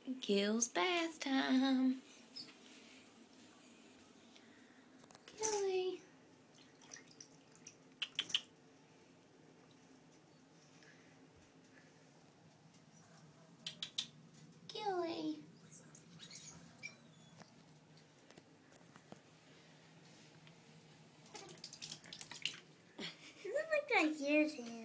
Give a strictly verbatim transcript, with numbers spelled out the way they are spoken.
Gil's bath time. Gilly. Gilly. It looks like yours is.